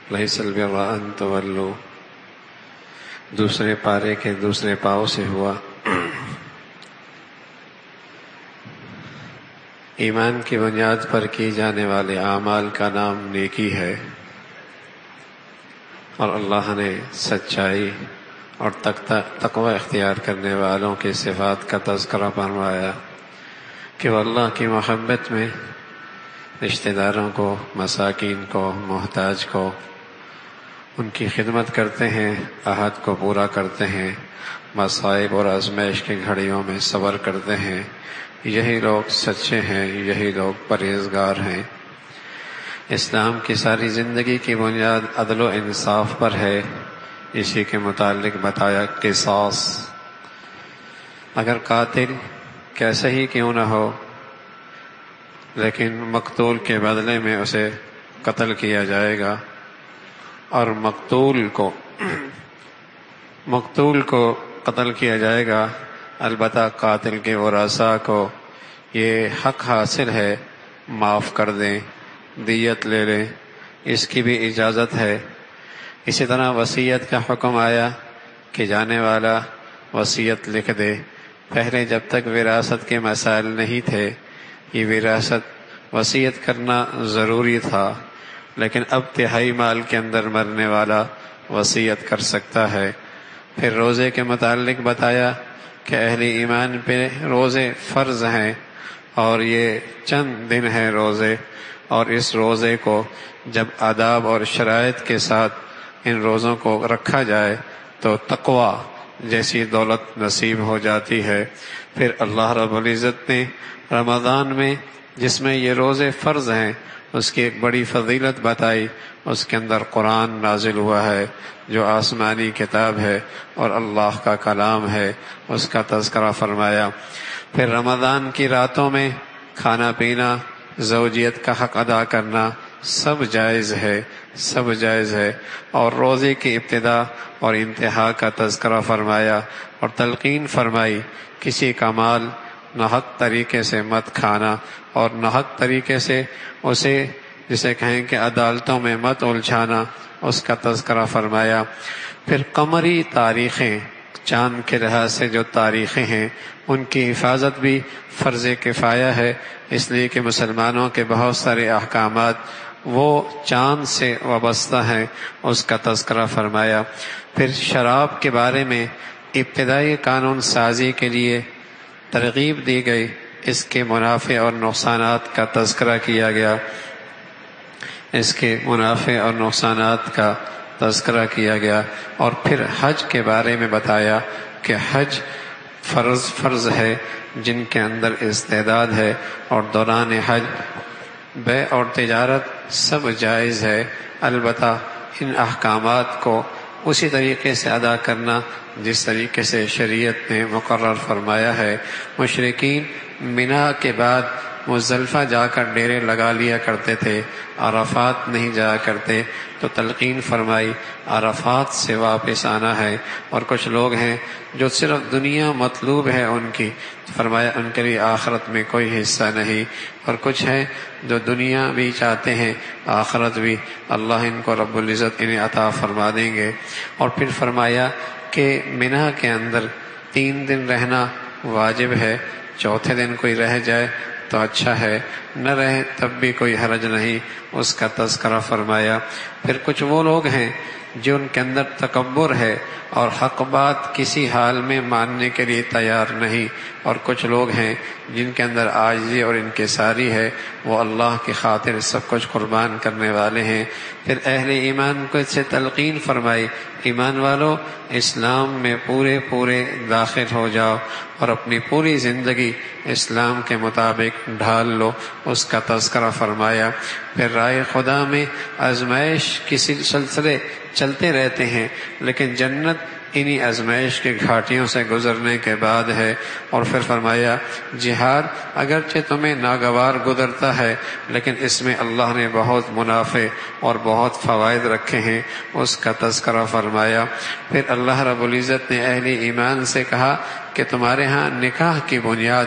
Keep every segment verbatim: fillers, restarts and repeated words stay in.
لیس البر ان تولوا دوسرے پارے کے دوسرے پاؤں سے ہوا۔ ایمان کی بنیاد پر کی جانے والے اعمال کا نام نیکی ہے، اور اللہ نے سچائی اور تقوی اختیار کرنے والوں کی صفات کا تذکرہ فرمایا کہ وہ اللہ کی محبت میں رشتہ داروں کو، مساکین کو، محتاج کو ان کی خدمت کرتے ہیں، عہد کو پورا کرتے ہیں، مصائب اور آزمائش کی گھڑیوں میں صبر کرتے ہیں۔ یہی لوگ سچے ہیں، یہی لوگ پرہیزگار ہیں۔ اسلام کی ساری زندگی کی بنیاد عدل و انصاف پر ہے۔ اسی کے متعلق بتایا قصاص، اگر قاتل کیسے ہی کیوں نہ ہو لیکن مقتول کے بدلے میں اسے قتل کیا جائے گا، اور مقتول کو مقتول کو قتل کیا جائے گا۔ البتہ قاتل کے ورثاء کو یہ حق حاصل ہے معاف کر دیں، دیت لے لیں، اس کی بھی اجازت ہے۔ اسی طرح وصیت کا حکم آیا کہ جانے والا وصیت لکھ دے۔ پہلے جب تک وراثت کے مسائل نہیں تھے یہ وراثت وصیت کرنا ضروری تھا، لیکن اب تہائی مال کے اندر مرنے والا وصیت کر سکتا ہے۔ پھر روزے کے متعلق بتایا کہ اہل ایمان پہ روزے فرض ہیں، اور یہ چند دن ہیں روزے، اور اس روزے کو جب آداب اور شرائط کے ساتھ ان روزوں کو رکھا جائے تو تقوی جیسی دولت نصیب ہو جاتی ہے۔ پھر اللہ رب العزت نے رمضان میں جس میں یہ روزے فرض ہیں اس کی ایک بڑی فضیلت بتائی۔ اس کے اندر قرآن نازل ہوا ہے جو آسمانی کتاب ہے اور اللہ کا کلام ہے، اس کا تذکرہ فرمایا۔ پھر رمضان کی راتوں میں کھانا پینا، زوجیت کا حق ادا کرنا سب جائز ہے، سب جائز ہے، اور روزے کی ابتدا اور انتہا کا تذکرہ فرمایا اور تلقین فرمائی کسی کا مال ناحق طریقے سے مت کھانا، اور ناحق طریقے سے اسے جسے کہیں کہ عدالتوں میں مت الجھانا، اس کا تذکرہ فرمایا۔ پھر قمری تاریخیں، چاند کے لحاظ سے جو تاریخیں ہیں ان کی حفاظت بھی فرض کفایہ ہے، اس لیے کہ مسلمانوں کے بہت سارے احکامات وہ چاند سے وابستہ ہیں، اس کا تذکرہ فرمایا۔ پھر شراب کے بارے میں ابتدائی قانون سازی کے لیے ترغیب دی گئی، اس کے منافع اور نقصانات کا تذکرہ کیا گیا اس کے منافع اور نقصانات کا تذکرہ کیا گیا اور پھر حج کے بارے میں بتایا کہ حج فرض فرض ہے جن کے اندر استعداد ہے، اور دوران حج بے اور تجارت سب جائز ہے، البتہ ان احکامات کو اسی طریقے سے ادا کرنا جس طریقے سے شریعت نے مقرر فرمایا ہے۔ مشرکین منا کے بعد مزدلفہ جا کر ڈیرے لگا لیا کرتے تھے، عرفات نہیں جایا کرتے، تو تلقین فرمائی عرفات سے واپس آنا ہے۔ اور کچھ لوگ ہیں جو صرف دنیا مطلوب ہے ان کی، فرمایا ان کے لیے آخرت میں کوئی حصہ نہیں، اور کچھ ہیں جو دنیا بھی چاہتے ہیں آخرت بھی، اللہ ان کو رب العزت انہیں عطا فرما دیں گے۔ اور پھر فرمایا کہ منا کے اندر تین دن رہنا واجب ہے، چوتھے دن کوئی رہ جائے تو اچھا ہے، نہ رہے تب بھی کوئی حرج نہیں، اس کا تذکرہ فرمایا۔ پھر کچھ وہ لوگ ہیں جو ان کے اندر تکبر ہے اور حق بات کسی حال میں ماننے کے لیے تیار نہیں، اور کچھ لوگ ہیں جن کے اندر عاجزی اور انکساری ہے، وہ اللہ کی خاطر سب کچھ قربان کرنے والے ہیں۔ پھر اہل ایمان کو سے تلقین فرمائی، ایمان والو اسلام میں پورے پورے داخل ہو جاؤ اور اپنی پوری زندگی اسلام کے مطابق ڈھال لو، اس کا تذکرہ فرمایا۔ پھر رائے خدا میں آزمائش کی سلسلے چلتے رہتے ہیں، لیکن جنت انہی آزمائش کی گھاٹیوں سے گزرنے کے بعد ہے۔ اور پھر فرمایا جہاد اگرچہ تمہیں ناگوار گزرتا ہے لیکن اس میں اللہ نے بہت منافع اور بہت فوائد رکھے ہیں، اس کا تذکرہ فرمایا۔ پھر اللہ رب العزت نے اہل ایمان سے کہا کہ تمہارے ہاں نکاح کی بنیاد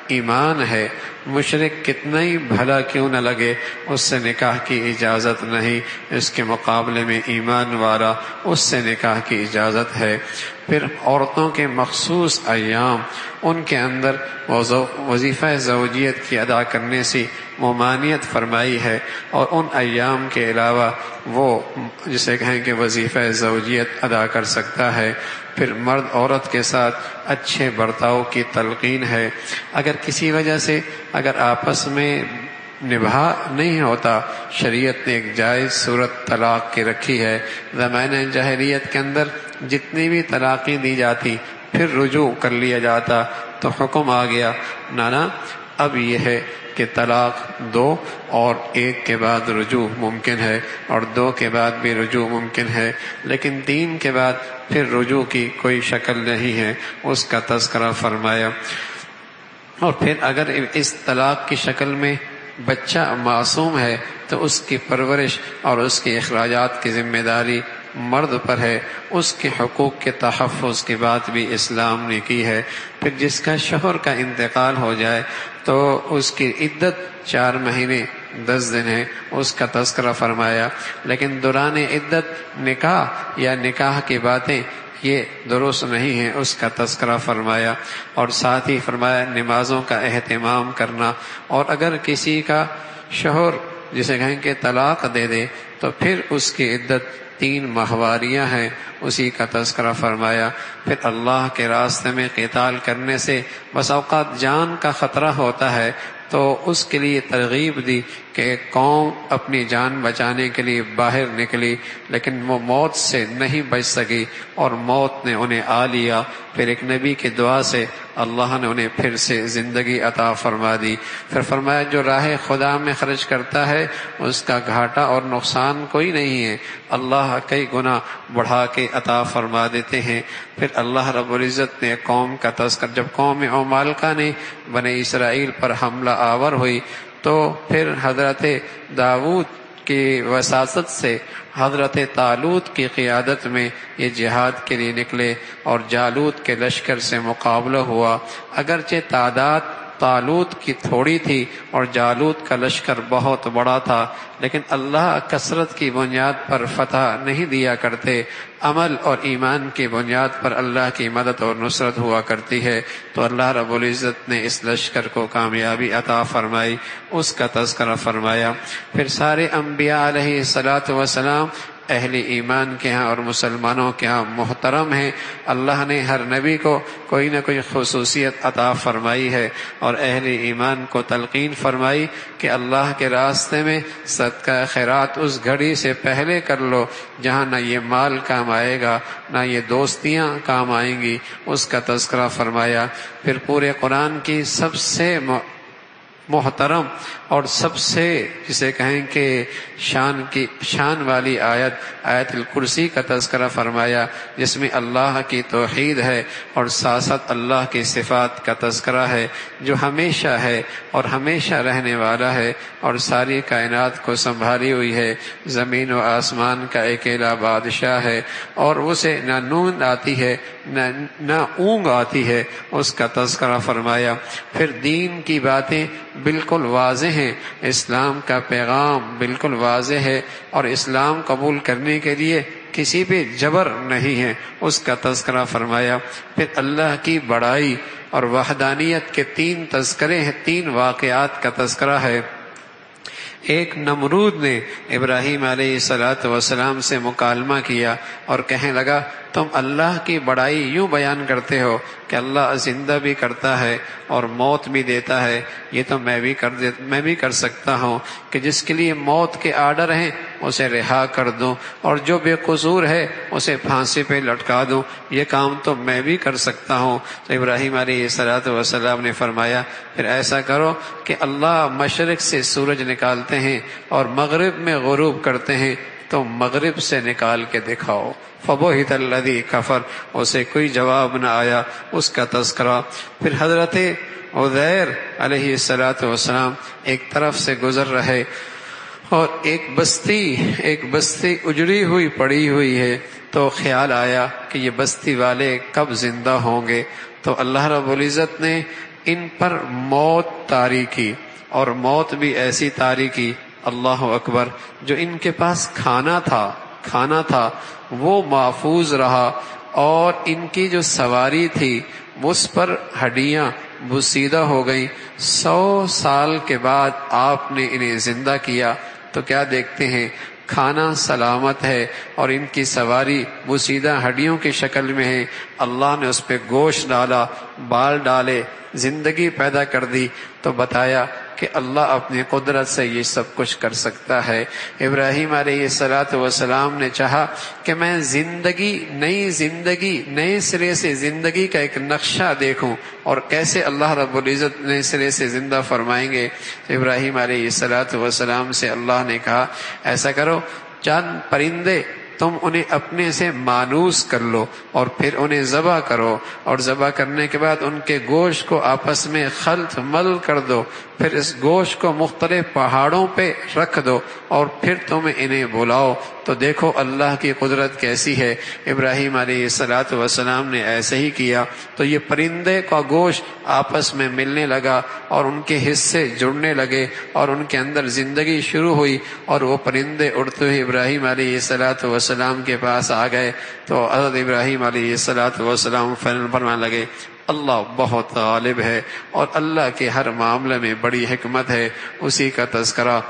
ایمان ہے، مشرک کتنا ہی بھلا کیوں نہ لگے اس سے نکاح کی اجازت نہیں، اس کے مقابلے میں ایمان والا اس سے نکاح کی اجازت ہے۔ پھر عورتوں کے مخصوص ایام، ان کے اندر وظیفہ زوجیت کی ادا کرنے سے ممانعت فرمائی ہے، اور ان ایام کے علاوہ وہ جسے کہیں کہ وظیفہ زوجیت ادا کر سکتا ہے۔ پھر مرد عورت کے ساتھ اچھے برتاؤ کی تلقین ہے۔ اگر کسی وجہ سے اگر آپس میں نبھا نہیں ہوتا، شریعت نے ایک جائز صورت طلاق کی رکھی ہے۔ زمانہ جاہلیت کے اندر جتنی بھی طلاقیں دی جاتی پھر رجوع کر لیا جاتا، تو حکم آ گیا نانا اب یہ ہے کہ طلاق دو اور ایک کے بعد رجوع ممکن ہے، اور دو کے بعد بھی رجوع ممکن ہے، لیکن تین کے بعد پھر رجوع کی کوئی شکل نہیں ہے، اس کا تذکرہ فرمایا۔ اور پھر اگر اس طلاق کی شکل میں بچہ معصوم ہے تو اس کی پرورش اور اس کے اخراجات کی ذمہ داری مرد پر ہے، اس کے حقوق کے تحفظ کی بات بھی اسلام نے کی ہے۔ پھر جس کا شوہر کا انتقال ہو جائے تو اس کی عدت چار مہینے دس دن ہے، اس کا تذکرہ فرمایا، لیکن دوران عدت نکاح یا نکاح کی باتیں یہ درست نہیں ہے، اس کا تذکرہ فرمایا، اور ساتھ ہی فرمایا نمازوں کا اہتمام کرنا۔ اور اگر کسی کا شوہر جسے کہیں کہ طلاق دے دے تو پھر اس کی عدت تین ماہواریاں ہیں، اسی کا تذکرہ فرمایا۔ پھر اللہ کے راستے میں قتال کرنے سے بس اوقات جان کا خطرہ ہوتا ہے، تو اس کے لیے ترغیب دی کہ ایک قوم اپنی جان بچانے کے لیے باہر نکلی، لیکن وہ موت سے نہیں بچ سکی اور موت نے انہیں آ لیا۔ پھر ایک نبی کی دعا سے اللہ نے انہیں پھر سے زندگی عطا فرما دی۔ پھر فرمایا جو راہ خدا میں خرچ کرتا ہے اس کا گھاٹا اور نقصان کوئی نہیں ہے، اللہ کئی گنا بڑھا کے عطا فرما دیتے ہیں۔ پھر اللہ رب العزت نے قوم کا تذکر، جب قوم عمالقہ نے بنی اسرائیل پر حملہ آور ہوئی تو پھر حضرت داؤد کی وساطت سے حضرت طالوت کی قیادت میں یہ جہاد کے لیے نکلے، اور جالوت کے لشکر سے مقابلہ ہوا۔ اگرچہ تعداد طالوت کی تھوڑی تھی اور جالوت کا لشکر بہت بڑا تھا، لیکن اللہ کثرت کی بنیاد پر فتح نہیں دیا کرتے، عمل اور ایمان کی بنیاد پر اللہ کی مدد اور نصرت ہوا کرتی ہے۔ تو اللہ رب العزت نے اس لشکر کو کامیابی عطا فرمائی، اس کا تذکرہ فرمایا۔ پھر سارے انبیاء علیہ الصلاۃ والسلام اہل ایمان کے ہاں اور مسلمانوں کے ہاں محترم ہیں، اللہ نے ہر نبی کو کوئی نہ کوئی خصوصیت عطا فرمائی ہے، اور اہل ایمان کو تلقین فرمائی کہ اللہ کے راستے میں صدقہ خیرات اس گھڑی سے پہلے کر لو جہاں نہ یہ مال کام آئے گا نہ یہ دوستیاں کام آئیں گی، اس کا تذکرہ فرمایا۔ پھر پورے قرآن کی سب سے محترم اور سب سے جسے کہیں کہ شان کی شان والی آیت آیت الکرسی کا تذکرہ فرمایا، جس میں اللہ کی توحید ہے اور ساتھ ساتھ اللہ کی صفات کا تذکرہ ہے، جو ہمیشہ ہے اور ہمیشہ رہنے والا ہے اور ساری کائنات کو سنبھالی ہوئی ہے، زمین و آسمان کا اکیلا بادشاہ ہے، اور اسے نہ نیند آتی ہے نہ نہ اونگ آتی ہے، اس کا تذکرہ فرمایا۔ پھر دین کی باتیں بالکل واضح ہیں، اسلام کا پیغام بالکل واضح ہے، اور اسلام قبول کرنے کے لیے کسی پہ جبر نہیں ہے، اس کا تذکرہ فرمایا۔ پھر اللہ کی بڑائی اور وحدانیت کے تین تذکرے ہیں، تین واقعات کا تذکرہ ہے۔ ایک نمرود نے ابراہیم علیہ الصلاۃ والسلام سے مکالمہ کیا اور کہنے لگا تم اللہ کی بڑائی یوں بیان کرتے ہو کہ اللہ زندہ بھی کرتا ہے اور موت بھی دیتا ہے، یہ تو میں بھی کر دے میں بھی کر سکتا ہوں کہ جس کے لیے موت کے آرڈر ہیں اسے رہا کر دوں، اور جو بے قصور ہے اسے پھانسی پہ لٹکا دوں، یہ کام تو میں بھی کر سکتا ہوں۔ تو ابراہیم علیہ الصلاۃ والسلام نے فرمایا پھر ایسا کرو کہ اللہ مشرق سے سورج نکالتے ہیں اور مغرب میں غروب کرتے ہیں، تو مغرب سے نکال کے دکھاؤ۔ فبہت الذی کفر، اسے کوئی جواب نہ آیا، اس کا تذکرہ۔ پھر حضرت عزیر علیہ الصلاۃ والسلام ایک طرف سے گزر رہے اور ایک بستی ایک بستی اجڑی ہوئی پڑی ہوئی ہے، تو خیال آیا کہ یہ بستی والے کب زندہ ہوں گے، تو اللہ رب العزت نے ان پر موت طاری کی، اور موت بھی ایسی طاری کی، اللہ اکبر، جو ان کے پاس کھانا تھا کھانا تھا وہ محفوظ رہا، اور ان کی جو سواری تھی اس پر ہڈیاں بوسیدہ ہو گئیں۔ سو سال کے بعد آپ نے انہیں زندہ کیا تو کیا دیکھتے ہیں؟ کھانا سلامت ہے اور ان کی سواری بوسیدہ ہڈیوں کی شکل میں ہے۔ اللہ نے اس پہ گوشت ڈالا، بال ڈالے، زندگی پیدا کر دی، تو بتایا کہ اللہ اپنی قدرت سے یہ سب کچھ کر سکتا ہے۔ ابراہیم علیہ الصلوۃ والسلام نے چاہا کہ میں زندگی نئی زندگی نئے سرے سے زندگی کا ایک نقشہ دیکھوں، اور کیسے اللہ رب العزت نئے سرے سے زندہ فرمائیں گے۔ ابراہیم علیہ الصلوۃ والسلام سے اللہ نے کہا ایسا کرو، چند پرندے تم انہیں اپنے سے مانوس کر لو اور پھر انہیں ذبح کرو، اور ذبح کرنے کے بعد ان کے گوشت کو آپس میں خلط مل کر دو، پھر اس گوشت کو مختلف پہاڑوں پہ رکھ دو، اور پھر تم انہیں بلاؤ تو دیکھو اللہ کی قدرت کیسی ہے۔ ابراہیم علیہ الصلوۃ والسلام نے ایسے ہی کیا، تو یہ پرندے کا گوشت آپس میں ملنے لگا اور ان کے حصے جڑنے لگے اور ان کے اندر زندگی شروع ہوئی، اور وہ پرندے اڑتے ہوئے ابراہیم علیہ الصلوۃ والسلام کے پاس آ گئے۔ تو حضرت ابراہیم علیہ الصلوۃ والسلام فرمانے لگے اللہ بہت غالب ہے، اور اللہ کے ہر معاملے میں بڑی حکمت ہے، اسی کا تذکرہ۔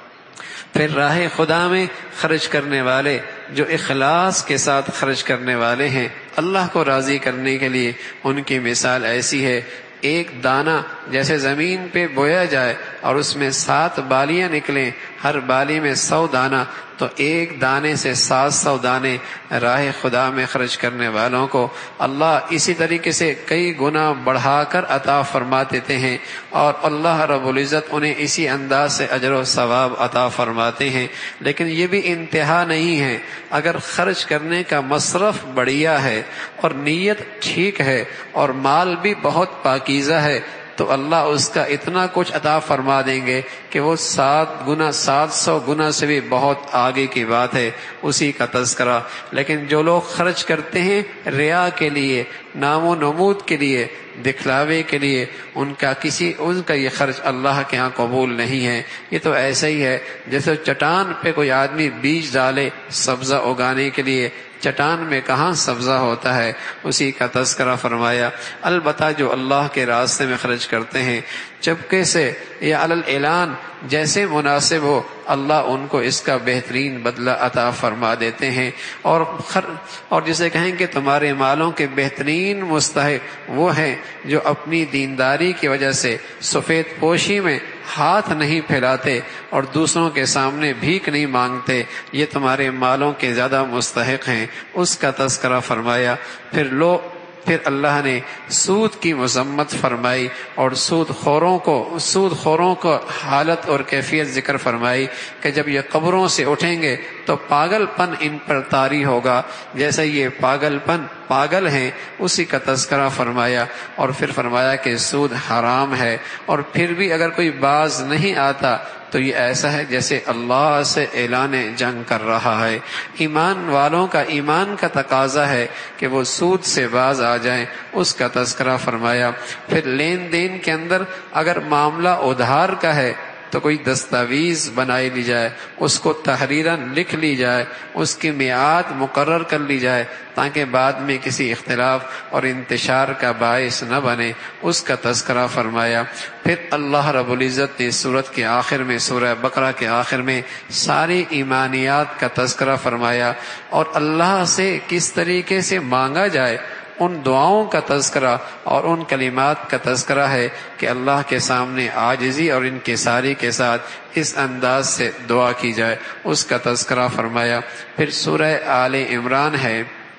پھر راہ خدا میں خرچ کرنے والے جو اخلاص کے ساتھ خرچ کرنے والے ہیں اللہ کو راضی کرنے کے لیے، ان کی مثال ایسی ہے، ایک دانہ جیسے زمین پہ بویا جائے اور اس میں سات بالیاں نکلیں، ہر بالی میں سو دانہ، تو ایک دانے سے سات سو دانے راہ خدا میں خرچ کرنے والوں کو اللہ اسی طریقے سے کئی گنا بڑھا کر عطا فرما دیتے ہیں، اور اللہ رب العزت انہیں اسی انداز سے اجر و ثواب عطا فرماتے ہیں۔ لیکن یہ بھی انتہا نہیں ہے، اگر خرچ کرنے کا مصرف بڑھیا ہے اور نیت ٹھیک ہے اور مال بھی بہت پاکیزہ ہے تو اللہ اس کا اتنا کچھ عطا فرما دیں گے کہ وہ سات گنا سات سو گنا سے بھی بہت آگے کی بات ہے، اسی کا تذکرہ۔ لیکن جو لوگ خرچ کرتے ہیں ریا کے لیے، نام و نمود کے لیے، دکھلاوے کے لیے، ان کا کسی ان کا یہ خرچ اللہ کے ہاں قبول نہیں ہے۔ یہ تو ایسا ہی ہے جیسے چٹان پہ کوئی آدمی بیج ڈالے سبزہ اگانے کے لیے، چٹان میں کہاں سبزہ ہوتا ہے، اسی کا تذکرہ فرمایا۔ البتہ جو اللہ کے راستے میں خرچ کرتے ہیں چپکے سے یا علی الاعلان جیسے مناسب ہو، اللہ ان کو اس کا بہترین بدلہ عطا فرما دیتے ہیں، اور اور جسے کہیں کہ تمہارے مالوں کے بہترین مستحق وہ ہیں جو اپنی دینداری کی وجہ سے سفید پوشی میں ہاتھ نہیں پھیلاتے اور دوسروں کے سامنے بھیک نہیں مانگتے، یہ تمہارے مالوں کے زیادہ مستحق ہیں، اس کا تذکرہ فرمایا۔ پھر لو پھر اللہ نے سود کی مذمت فرمائی اور سود خوروں کو سود خوروں کو حالت اور کیفیت ذکر فرمائی کہ جب یہ قبروں سے اٹھیں گے تو پاگل پن ان پر طاری ہوگا، جیسے یہ پاگل پن پاگل ہیں، اسی کا تذکرہ فرمایا۔ اور پھر فرمایا کہ سود حرام ہے، اور پھر بھی اگر کوئی باز نہیں آتا تو یہ ایسا ہے جیسے اللہ سے اعلان جنگ کر رہا ہے۔ ایمان والوں کا ایمان کا تقاضا ہے کہ وہ سود سے باز آ جائیں، اس کا تذکرہ فرمایا۔ پھر لین دین کے اندر اگر معاملہ ادھار کا ہے تو کوئی دستاویز بنائی لی جائے، اس کو تحریراً لکھ لی جائے، اس کی میعاد مقرر کر لی جائے تاکہ بعد میں کسی اختلاف اور انتشار کا باعث نہ بنے، اس کا تذکرہ فرمایا۔ پھر اللہ رب العزت نے سورت کے آخر میں، سورہ بقرہ کے آخر میں ساری ایمانیات کا تذکرہ فرمایا، اور اللہ سے کس طریقے سے مانگا جائے ان دعاؤں کا تذکرہ اور ان کلمات کا تذکرہ ہے کہ اللہ کے سامنے عاجزی اور انکساری کے ساتھ اس انداز سے دعا کی جائے، اس کا تذکرہ فرمایا۔ پھر سورہ آل عمران ہے،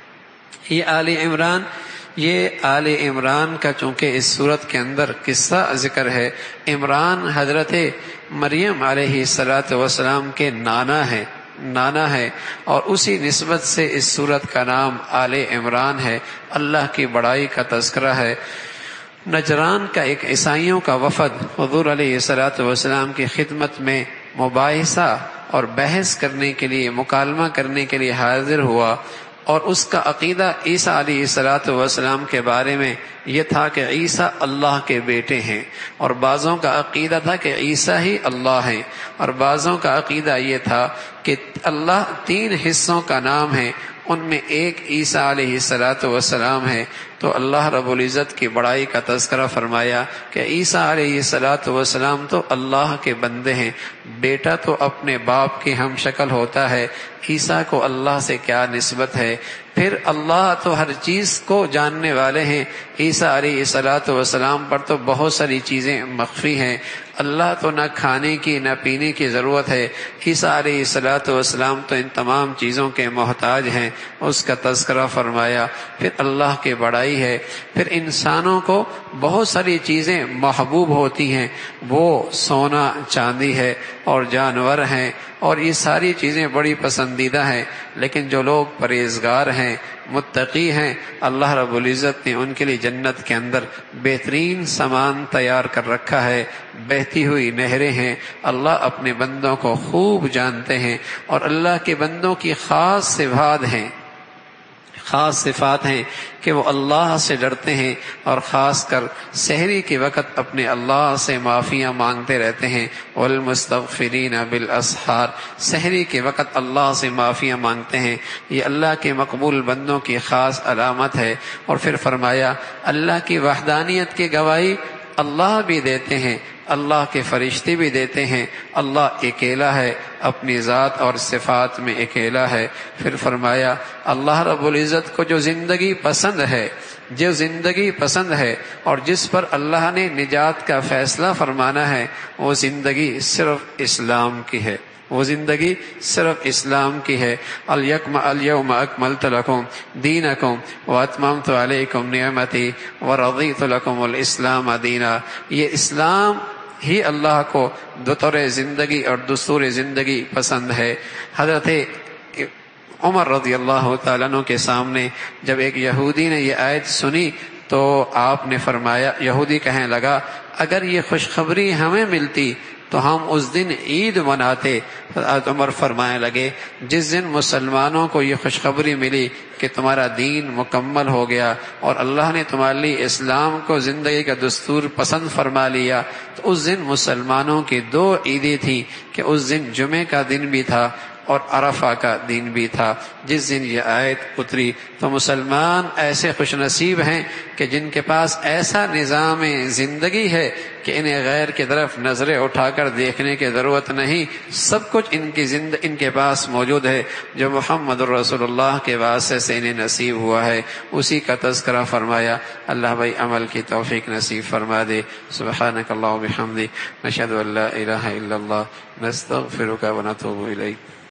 یہ آل عمران یہ آل عمران کا چونکہ اس صورت کے اندر قصہ ذکر ہے، عمران حضرت مریم علیہ الصلوۃ والسلام کے نانا ہیں نانا ہے اور اسی نسبت سے اس سورت کا نام آل عمران ہے۔ اللہ کی بڑائی کا تذکرہ ہے۔ نجران کا ایک عیسائیوں کا وفد حضور علیہ الصلوۃ والسلام کی خدمت میں مباحثہ اور بحث کرنے کے لیے، مکالمہ کرنے کے لیے حاضر ہوا۔ اور اس کا عقیدہ عیسیٰ علیہ الصلوۃ والسلام کے بارے میں یہ تھا کہ عیسیٰ اللہ کے بیٹے ہیں، اور بعضوں کا عقیدہ تھا کہ عیسیٰ ہی اللہ ہیں، اور بعضوں کا عقیدہ یہ تھا کہ اللہ تین حصوں کا نام ہے، ان میں ایک عیسیٰ علیہ الصلوۃ والسلام ہے۔ تو اللہ رب العزت کی بڑائی کا تذکرہ فرمایا کہ عیسیٰ علیہ الصلوۃ والسلام تو اللہ کے بندے ہیں، بیٹا تو اپنے باپ کے ہم شکل ہوتا ہے، عیسیٰ کو اللہ سے کیا نسبت ہے؟ پھر اللہ تو ہر چیز کو جاننے والے ہیں، عیسیٰ علیہ الصلوۃ والسلام پر تو بہت ساری چیزیں مخفی ہیں، اللہ تو نہ کھانے کی نہ پینے کی ضرورت ہے، عیسیٰ علیہ الصلوۃ والسلام تو ان تمام چیزوں کے محتاج ہیں، اس کا تذکرہ فرمایا۔ پھر اللہ کی بڑائی ہے، پھر انسانوں کو بہت ساری چیزیں محبوب ہوتی ہیں، وہ سونا چاندی ہے اور جانور ہیں، اور یہ ساری چیزیں بڑی پسندیدہ ہیں، لیکن جو لوگ پرہیزگار ہیں، متقی ہیں، اللہ رب العزت نے ان کے لیے جنت کے اندر بہترین سامان تیار کر رکھا ہے، بہتی ہوئی نہریں ہیں۔ اللہ اپنے بندوں کو خوب جانتے ہیں، اور اللہ کے بندوں کی خاص صفات ہیں خاص صفات ہیں کہ وہ اللہ سے ڈرتے ہیں، اور خاص کر سحری کے وقت اپنے اللہ سے معافیاں مانگتے رہتے ہیں۔ والمستغفرین بالاسحار، سحری کے وقت اللہ سے معافیاں مانگتے ہیں، یہ اللہ کے مقبول بندوں کی خاص علامت ہے۔ اور پھر فرمایا اللہ کی وحدانیت کی گواہی اللہ بھی دیتے ہیں، اللہ کے فرشتے بھی دیتے ہیں، اللہ اکیلا ہے، اپنی ذات اور صفات میں اکیلا ہے۔ پھر فرمایا اللہ رب العزت کو جو زندگی پسند ہے، جو زندگی پسند ہے اور جس پر اللہ نے نجات کا فیصلہ فرمانا ہے، وہ زندگی صرف اسلام کی ہے، وہ زندگی صرف اسلام کی ہے۔ الیکم الیوم اکملت لکم دینکم واتممت علیکم نعمتی ورضیت لکم الاسلام دینا، یہ اسلام ہی اللہ کو بطور زندگی اور دستور زندگی پسند ہے۔ حضرت عمر رضی اللہ تعالیٰ عنہ کے سامنے جب ایک یہودی نے یہ آیت سنی تو آپ نے فرمایا، یہودی کہنے لگا اگر یہ خوشخبری ہمیں ملتی تو ہم اس دن عید مناتے۔ حضرت عمر فرمانے لگے جس دن مسلمانوں کو یہ خوشخبری ملی کہ تمہارا دین مکمل ہو گیا اور اللہ نے تمہارے لیے اسلام کو زندگی کا دستور پسند فرما لیا، تو اس دن مسلمانوں کی دو عیدیں تھیں کہ اس دن جمعے کا دن بھی تھا اور عرفہ کا دن بھی تھا جس دن یہ آیت اتری۔ تو مسلمان ایسے خوش نصیب ہیں کہ جن کے پاس ایسا نظام زندگی ہے کہ انہیں غیر کی طرف نظریں اٹھا کر دیکھنے کی ضرورت نہیں، سب کچھ ان کی زند ان کے پاس موجود ہے جو محمد رسول اللہ کے واسطے سے انہیں نصیب ہوا ہے، اسی کا تذکرہ فرمایا۔ اللہ بھائی عمل کی توفیق نصیب فرما دے۔ سبحانک اللہم وبحمدک، نشہد ان لا الہ الا اللہ، نستغفرک ونتوب الیک۔